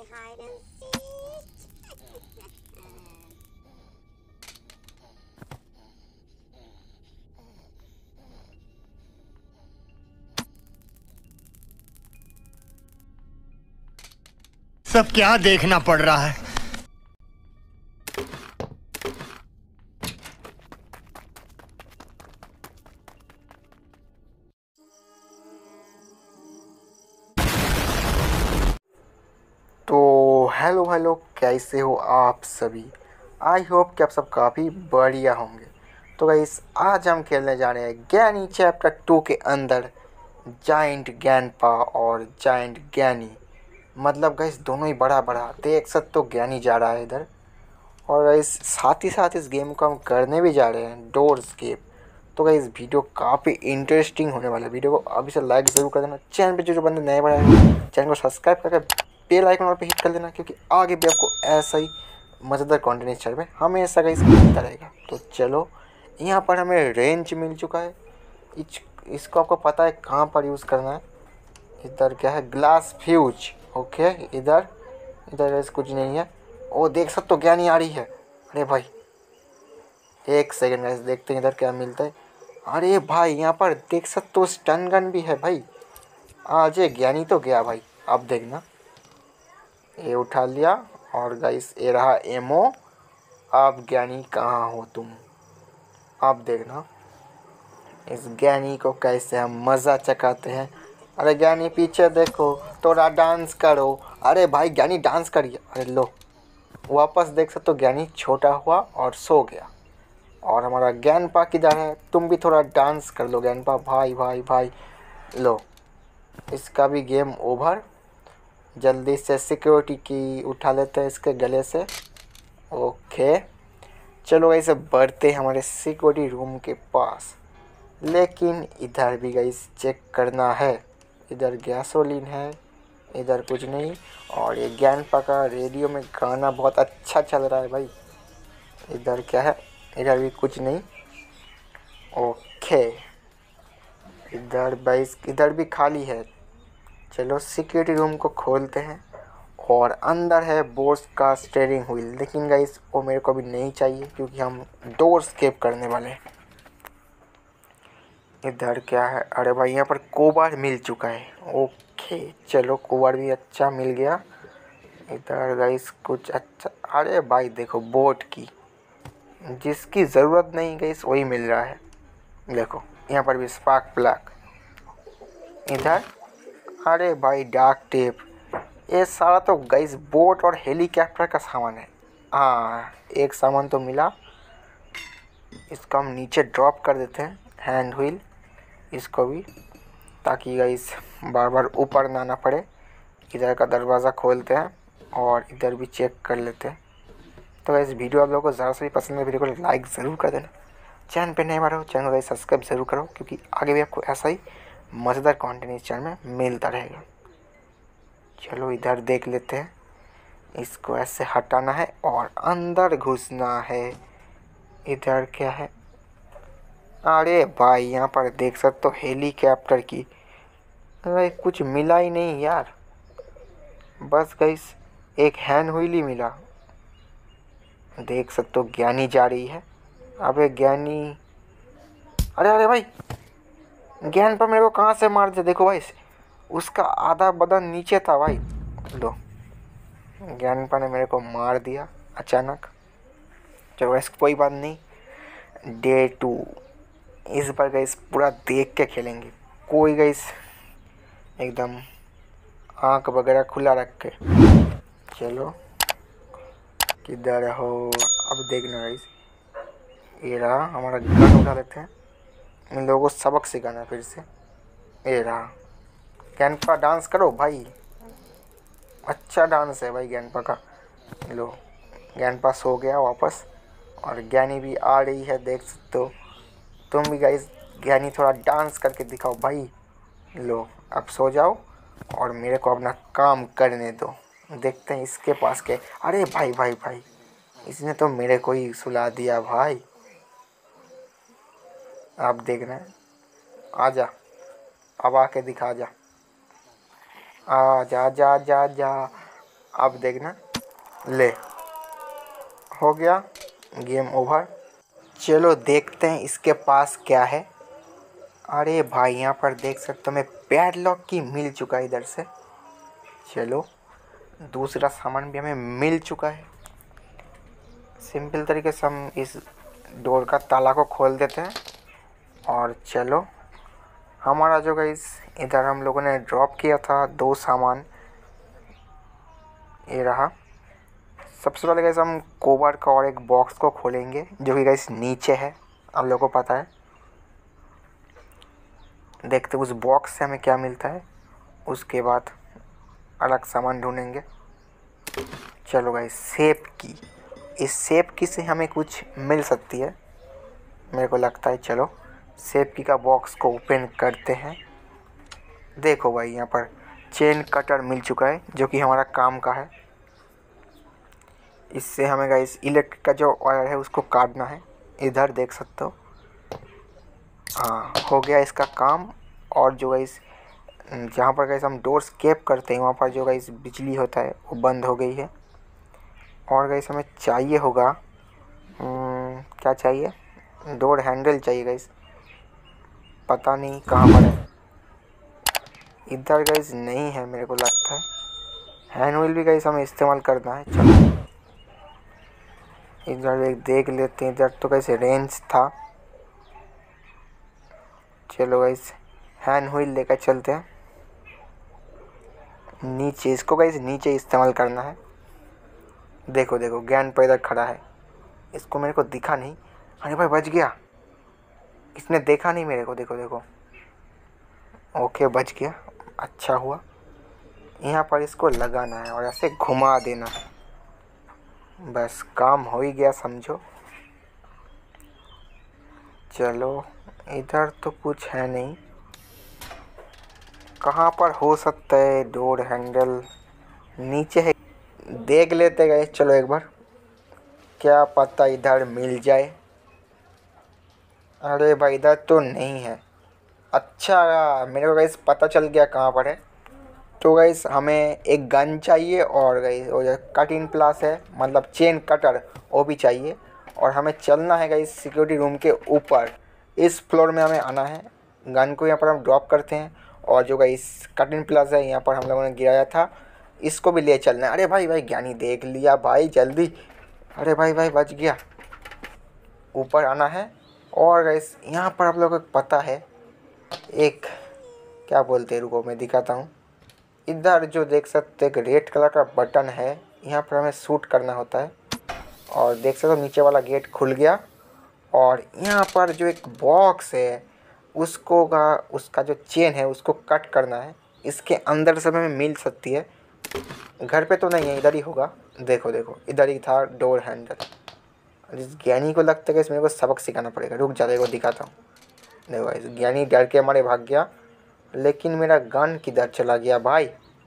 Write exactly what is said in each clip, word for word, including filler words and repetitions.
hide and seek? सब क्या देखना पड़ रहा है। तो हेलो हेलो, कैसे हो आप सभी। आई होप कि आप सब काफ़ी बढ़िया होंगे। तो गाइस, आज हम खेलने जा रहे हैं ज्ञानी चैप्टर टू के अंदर जाइंट ज्ञानपा और जाइंट ज्ञानी। मतलब गाइस दोनों ही बड़ा बड़ा देख सकते हो। ज्ञानी जा रहा है इधर, और गाइस साथ ही साथ इस गेम को हम करने भी जा रहे हैं डोर्स गेम। तो गाइस वीडियो काफ़ी इंटरेस्टिंग होने वाला है। वीडियो को अभी से लाइक ज़रूर कर देना। चैनल पे जो जो बंदे नए बड़े हैं चैनल को सब्सक्राइब करके बेल आइकन पे हिट कर देना, क्योंकि आगे भी आपको ऐसा ही मज़ेदार कंटेंट इस चैनल में हमेशा गाइस मिलता रहेगा। तो चलो, यहाँ पर हमें रेंज मिल चुका है। इच, इसको आपको पता है कहाँ पर यूज़ करना है। इधर क्या है, ग्लास फ्यूज। ओके, इधर इधर ऐसे कुछ नहीं है। ओ देख सकते हो, ज्ञानी आ रही है। अरे भाई एक सेकंड गाइस, देखते हैं इधर क्या मिलता है। अरे भाई यहाँ पर देख सकते हो स्टन गन भी है भाई। आज ये ज्ञानी तो गया भाई। अब देखना, ये उठा लिया, और गाइस ये रहा एमो। अब ज्ञानी कहाँ हो तुम। अब देखना इस ज्ञानी को कैसे हम मज़ा चकाते हैं। अरे ज्ञानी पीछे देखो, थोड़ा डांस करो। अरे भाई ज्ञानी डांस करिए। अरे लो, वापस देख सकते हो ज्ञानी छोटा हुआ और सो गया। और हमारा ज्ञानपा किधर है, तुम भी थोड़ा डांस कर लो ज्ञानपा। भाई भाई भाई लो, इसका भी गेम ओवर। जल्दी से सिक्योरिटी की उठा लेते हैं इसके गले से। ओके चलो ऐसे बढ़ते हैं हमारे सिक्योरिटी रूम के पास। लेकिन इधर भी गाइस चेक करना है। इधर गैसोलीन है, इधर कुछ नहीं। और ये ज्ञानपा का रेडियो में गाना बहुत अच्छा चल रहा है भाई। इधर क्या है, इधर भी कुछ नहीं। ओके, इधर बाइस इधर भी खाली है। चलो सिक्योरिटी रूम को खोलते हैं। और अंदर है बोस का स्टीयरिंग व्हील, लेकिन गाइस वो मेरे को अभी नहीं चाहिए, क्योंकि हम डोर स्केप करने वाले हैं। इधर क्या है, अरे भाई यहाँ पर कोबार मिल चुका है। ओके चलो, कोबार भी अच्छा मिल गया। इधर गाइस कुछ अच्छा, अरे भाई देखो बोट की, जिसकी ज़रूरत नहीं गाइस वही मिल रहा है। देखो यहाँ पर भी स्पार्क प्लग। इधर अरे भाई डार्क टेप। ये सारा तो गाइस बोट और हेलीकॉप्टर का सामान है। हाँ एक सामान तो मिला, इसको हम नीचे ड्रॉप कर देते हैं। हैंड व्हील इसको भी, ताकि गाइस बार बार ऊपर ना आना पड़े। इधर का दरवाज़ा खोलते हैं और इधर भी चेक कर लेते हैं। तो गाइस वीडियो आप लोगों को ज़्यादा से भी पसंद है, वीडियो को लाइक ज़रूर कर देना। चैनल पे नए बार हो चैनल को सब्सक्राइब ज़रूर करो, क्योंकि आगे भी आपको ऐसा ही मज़ेदार कंटेंट इस चैनल में मिलता रहेगा। चलो इधर देख लेते हैं। इसको ऐसे हटाना है और अंदर घुसना है। इधर क्या है, अरे भाई यहाँ पर देख सकते हो हेलीकॉप्टर की। अरे कुछ मिला ही नहीं यार, बस गाइस एक हैंड व्हील ही मिला। देख सकते हो ज्ञानी जा रही है। अबे ज्ञानी, अरे अरे भाई ज्ञान पर मेरे को कहाँ से मार दिया। देखो भाई उसका आधा बदन नीचे था भाई। लो, ज्ञानपा ने मेरे को मार दिया अचानक। चलो ऐसा कोई बात नहीं। डे टू, इस बार गाइस पूरा देख के खेलेंगे। कोई गाइस एकदम आँख वगैरह खुला रख के। चलो किधर हो, अब देखना गाइस। ये रहा हमारा गन, उठा लेते हैं। इन लोगों को सबक सिखाना है फिर से। ये रहा, ज्ञानपा डांस करो भाई। अच्छा डांस है भाई ज्ञानपा का। लो, ज्ञानपा सो गया वापस, और ज्ञानी भी आ रही है देख सकते हो। तुम भी गाइस ज्ञानी थोड़ा डांस करके दिखाओ भाई। लो अब सो जाओ और मेरे को अपना काम करने दो। देखते हैं इसके पास के, अरे भाई भाई भाई इसने तो मेरे को ही सुला दिया भाई। आप देखना है, आजा, अब आके दिखा जा। आ जा जा जा जा। अब देखना, ले हो गया, गेम ओवर। चलो देखते हैं इसके पास क्या है। अरे भाई यहाँ पर देख सकते हो मैं पैडलॉक की मिल चुका है इधर से। चलो दूसरा सामान भी हमें मिल चुका है। सिंपल तरीके से हम इस डोर का ताला को खोल देते हैं और चलो हमारा जो गाइस इधर हम लोगों ने ड्रॉप किया था दो सामान, ये रहा। सबसे पहले गाइस हम कोबर का और एक बॉक्स को खोलेंगे जो कि गाइस नीचे है, आप लोगों को पता है। देखते उस बॉक्स से हमें क्या मिलता है, उसके बाद अलग सामान ढूंढेंगे। चलो गाइस सेफ की, इस सेफ की से हमें कुछ मिल सकती है मेरे को लगता है। चलो सेफ की का बॉक्स को ओपन करते हैं। देखो भाई यहाँ पर चेन कटर मिल चुका है जो कि हमारा काम का है। इससे हमें गाइस इलेक्ट्रिक का जो वायर है उसको काटना है। इधर देख सकते हो, हाँ हो गया इसका काम। और जो गाइस जहाँ पर गाइस हम डोर स्केप करते हैं वहाँ पर जो गाइस बिजली होता है वो बंद हो गई है। और गाइस हमें चाहिए होगा क्या चाहिए, डोर हैंडल चाहिए गाइस, पता नहीं कहाँ पर है। इधर गाइस नहीं है मेरे को लगता है। हैंड व्हील भी गाइस हमें इस्तेमाल करना है। चलो इधर एक देख लेते हैं, इधर तो गाइस रेंज था। चलो गाइस हैंड व्हील लेकर चलते हैं नीचे, इसको गाइस नीचे इस्तेमाल करना है। देखो देखो ज्ञान पर इधर खड़ा है, इसको मेरे को दिखा नहीं। अरे भाई बच गया, इसने देखा नहीं मेरे को। देखो देखो ओके बच गया, अच्छा हुआ। यहाँ पर इसको लगाना है और ऐसे घुमा देना है, बस काम हो ही गया समझो। चलो इधर तो कुछ है नहीं, कहाँ पर हो सकता है डोर हैंडल, नीचे है, देख लेते गए। चलो एक बार, क्या पता इधर मिल जाए। अरे भाई इधर तो नहीं है। अच्छा मेरे को गाइस पता चल गया कहाँ पर है। तो गाइस हमें एक गन चाहिए और गाइस वो जो कट इन प्लास है मतलब चेन कटर वो भी चाहिए। और हमें चलना है गाइस सिक्योरिटी रूम के ऊपर, इस फ्लोर में हमें आना है। गन को यहाँ पर हम ड्रॉप करते हैं और जो गाइस कट इन प्लास है यहाँ पर हम लोगों ने गिराया था इसको भी ले चलना है। अरे भाई भाई ज्ञानी देख लिया भाई जल्दी, अरे भाई भाई बच गया। ऊपर आना है और गाइस यहाँ पर आप लोगों को पता है एक क्या बोलते हैं, रुको मैं दिखाता हूँ। इधर जो देख सकते एक रेड कलर का बटन है, यहाँ पर हमें शूट करना होता है। और देख सकते हो नीचे वाला गेट खुल गया। और यहाँ पर जो एक बॉक्स है उसको का उसका जो चेन है उसको कट करना है। इसके अंदर से हमें मिल सकती है, घर पे तो नहीं है, इधर ही होगा। देखो देखो इधर ही था डोर हैंडल। इस ज्ञानी को लगता है कि इसमें मेरे को सबक सिखाना पड़ेगा। रुक जा, देखो दिखाता हूँ। देखो इस ज्ञानी डर के हमारे भाग गया, लेकिन मेरा गन किधर चला गया भाई।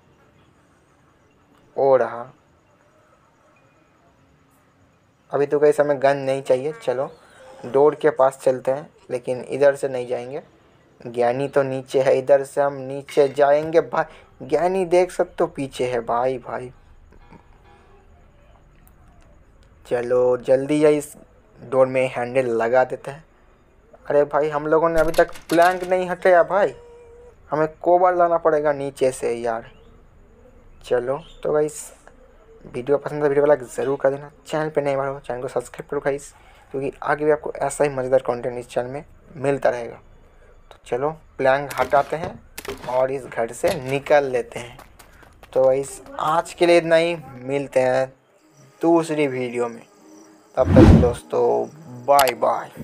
ओ रहा, अभी तो कैसे हमें गन नहीं चाहिए। चलो डोर के पास चलते हैं, लेकिन इधर से नहीं जाएंगे। ज्ञानी तो नीचे है, इधर से हम नीचे जाएंगे भाई। ज्ञानी देख सकते हो पीछे है भाई भाई। चलो जल्दी या इस डोर में हैंडल लगा देते हैं। अरे भाई हम लोगों ने अभी तक प्लैंक नहीं हटाया भाई, हमें कोबर लाना पड़ेगा नीचे से यार। चलो तो गाइस वीडियो पसंद है, वीडियो को लाइक ज़रूर कर देना। चैनल पे नए बार हो चैनल को सब्सक्राइब करो गाइस, क्योंकि आगे भी आपको ऐसा ही मज़ेदार कंटेंट इस चैनल में मिलता रहेगा। तो चलो प्लैंक हटाते हैं और इस घर से निकल लेते हैं। तो गाइस आज के लिए इतना ही, मिलते हैं दूसरी वीडियो में। तब तक दोस्तों बाय बाय।